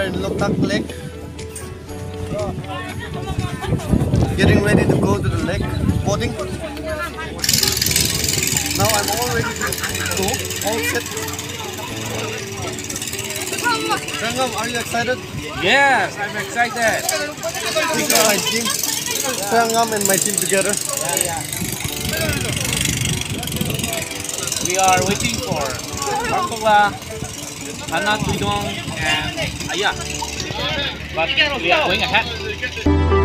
are in Loktak Lake. Getting ready to go to the lake boating. Now I'm all ready to go, all set. Sangam, are you excited? Yes, I'm excited. These are my team. Sangam and my team together. We are waiting for Barcola, Hanat Bidong, and Aya. But we are going ahead.